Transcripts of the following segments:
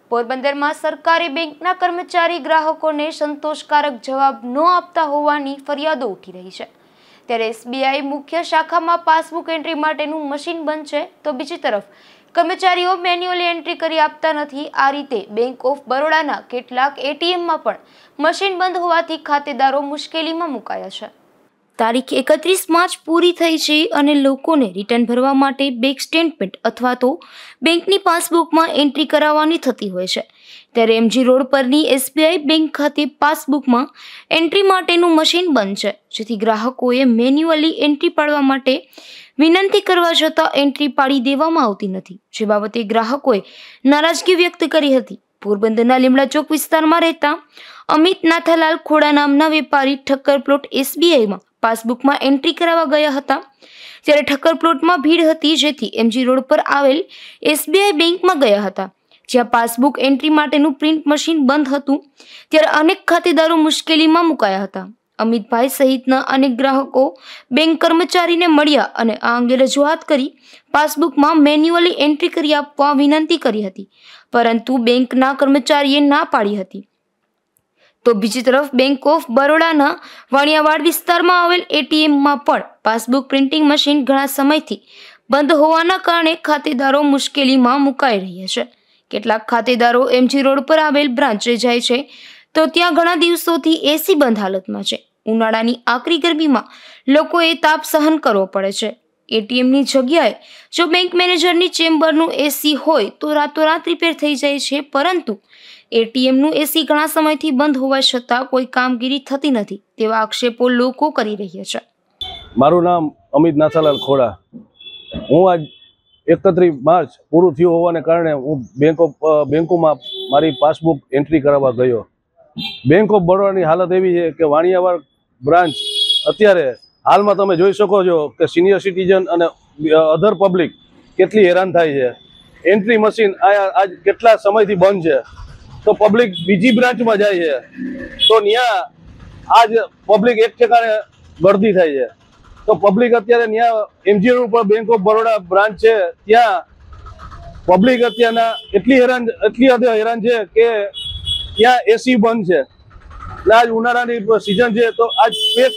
પોરબંદરમાં સરકારી બેંકના કર્મચારી ગ્રાહકોને સંતોષકારક જવાબ ન આપતા હોવાની ફરિયાદો ઉઠી રહી છે। ત્યારે એસબીઆઈ મુખ્ય શાખામાં પાસબુક એન્ટ્રી માટેનું મશીન બંધ છે, તો બીજી તરફ કર્મચારીઓ મેન્યુઅલી એન્ટ્રી કરી આપતા નથી। આ રીતે બેંક ઓફ બરોડાના કેટલાક એટીએમમાં પણ મશીન બંધ હોવાથી ખાતેદારો મુશ્કેલીમાં મુકાયા છે। તારીખ 31 માર્ચ પૂરી થઈ છે અને લોકોને રિટર્ન ભરવા માટે બેંક સ્ટેટમેન્ટ અથવા તો બેંકની પાસબુકમાં એન્ટ્રી કરાવવાની થતી હોય છે। ત્યારે એમજી રોડ પરની એસબીઆઈ બેંક ખાતે પાસબુકમાં એન્ટ્રી માટેનું મશીન બંધ છે, જેથી ગ્રાહકોએ મેન્યુઅલી એન્ટ્રી પાડવા માટે વિનંતી કરવા છતાં એન્ટ્રી પાડી દેવામાં આવતી નથી, જે બાબતે ગ્રાહકોએ નારાજગી વ્યક્ત કરી હતી। પોરબંદરના લીમડા ચોક વિસ્તારમાં રહેતા અમિત નાથાલાલ ખોડા નામના વેપારી ઠક્કર પ્લોટ એસબીઆઈમાં પાસબુકમાં એન્ટ્રી કરાવવા ગયા હતા, ત્યારે ઠક્કર પ્લોટમાં ભીડ હતી, જેથી એમજી રોડ પર આવેલ એસબીઆઈ બેંકમાં ગયા હતા, જ્યાં પાસબુક એન્ટ્રી માટેનું પ્રિન્ટ મશીન બંધ હતું। ત્યારે અનેક ખાતેદારો મુશ્કેલીમાં મુકાયા હતા। અમિતભાઈ સહિતના અનેક ગ્રાહકો બેંક કર્મચારીને મળ્યા અને આ અંગે રજૂઆત કરી પાસબુકમાં મેન્યુઅલી એન્ટ્રી કરી આપવા વિનંતી કરી હતી, પરંતુ બેંકના કર્મચારીએ ના પાડી હતી। તો બીજી તરફ બેંક ઓફ બરોડાના વાણિયાવાડ વિસ્તારમાં આવેલ એટીએમમાં પણ પાસબુક પ્રિન્ટિંગ મશીન ઘણા સમયથી બંધ હોવાના કારણે ખાતેદારો મુશ્કેલીમાં મુકાઈ રહ્યા છે। કેટલાક ખાતેદારો એમજી રોડ પર આવેલ બ્રાન્ચે જાય છે, તો ત્યાં ઘણા દિવસોથી એસી બંધ હાલતમાં છે। ઉનાળાની આકરી ગરમીમાં લોકોએ તાપ સહન કરવો પડે છે। એટીએમની જગ્યાએ જો બેંક મેનેજરની ચેમ્બરનું એસી હોય તો રાતોરાત રિપેર થઈ જાય છે, પરંતુ એટીએમનું એસી ઘણા સમયથી બંધ હોવા છતાં કોઈ કામગીરી થતી નથી, તેવા આક્ષેપો લોકો કરી રહ્યા છે। મારું નામ અમિત નાથાલાલ ખોડા। હું આજ 31 માર્ચ પૂરું થયું હોવાને કારણે હું બેંકોમાં મારી પાસબુક એન્ટ્રી કરાવવા ગયો। બેંક ઓફ બરોડાની હાલત એવી છે કે વાણિયાવાડ બ્રાન્ચ અત્યારે હાલમાં તમે જોઈ શકો છો કે સિનિયર સિટીઝન અને અધર પબ્લિક કેટલી હેરાન થાય છે। એન્ટ્રી મશીન આજ કેટલા સમયથી બંધ છે, તો પબ્લિક બીજી બ્રાન્ચમાં જાય છે, તો ત્યાં આજ પબ્લિક એક ઠેકાણે ગળદી થાય છે। તો પબ્લિક અત્યારે ત્યાં એમજી રોડ ઉપર બેંક ઓફ બરોડા બ્રાન્ચ છે, ત્યાં પબ્લિક અત્યારના એટલી હદે હેરાન છે કે ત્યાં એસી બંધ છે। આજ ઉનાળાની સિઝન છે, તો આજ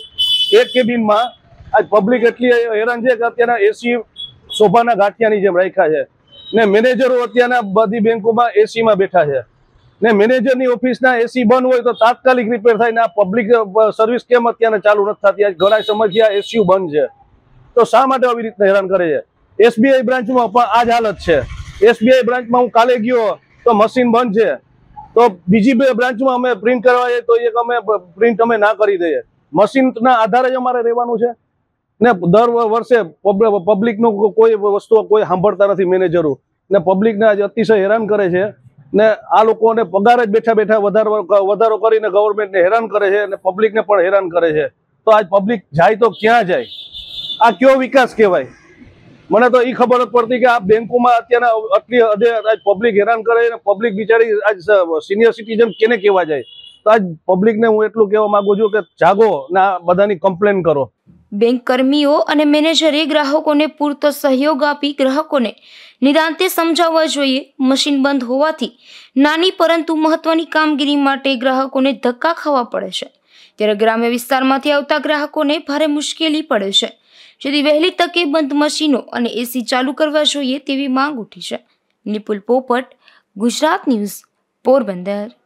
એક કેબિનમાં આજ પબ્લિક એટલી હેરાન છે કે અત્યારના એસી સોફાના ગાંઠિયાની જેમ રાખ્યા છે, ને મેનેજરો અત્યારના બધી બેંકોમાં એસીમાં બેઠા છે, ને મેનેજરની ઓફિસના એસી બંધ હોય તો તાત્કાલિક રિપેર થાય ને આ પબ્લિક સર્વિસ કેમ અત્યારે ચાલુ નથી થતી? આજ ઘણા સમયથી આ એસી બંધ છે, તો શા માટે આવી રીતના હેરાન કરે છે? એસબીઆઈ બ્રાન્ચમાં પણ આ જ હાલત છે। એસબીઆઈ બ્રાન્ચમાં હું કાલે ગયો તો મશીન બંધ છે, તો બીજી બે બ્રાન્ચમાં અમે પ્રિન્ટ કરવા જઈએ તો એક અમે પ્રિન્ટ અમે ના કરી દઈએ। મશીનના આધારે જ અમારે રહેવાનું છે ને દર વર્ષે પબ્લિકનું કોઈ વસ્તુ કોઈ સાંભળતા નથી મેનેજરો, ને પબ્લિકને આજે અતિશય હેરાન કરે છે, ને આ લોકોને પગાર જ બેઠા બેઠા વધારો કરીને ગવર્મેન્ટને હેરાન કરે છે અને પબ્લિકને પણ હેરાન કરે છે। તો આજ પબ્લિક જાય તો ક્યાં જાય? આ કયો વિકાસ કહેવાય? મને તો એ ખબર જ પડતી કે આ બેંકોમાં અત્યારના આટલી હદે આજ પબ્લિક હેરાન કરે ને પબ્લિક બિચારી આજ સિનિયર સિટીઝન કેને કહેવા જાય? તો આજ પબ્લિકને હું એટલું કહેવા માંગુ છું કે જાગો ને આ બધાની કમ્પ્લેન કરો। બેંક કર્મીઓ અને મેનેજરે ગ્રાહકોને પૂરતો સહયોગ આપી ગ્રાહકોને નિરાંતે સમજાવવા જોઈએ। મશીન બંધ હોવાથી નાની પરંતુ મહત્વની કામગીરી માટે ગ્રાહકોને ધક્કા ખાવા પડે છે, ત્યારે ગ્રામ્ય વિસ્તારમાંથી આવતા ગ્રાહકોને ભારે મુશ્કેલી પડે છે, જેથી વહેલી તકે બંધ મશીનો અને એસી ચાલુ કરવા જોઈએ તેવી માંગ ઉઠી છે। નિપુલ પોપટ, ગુજરાત ન્યૂઝ, પોરબંદર।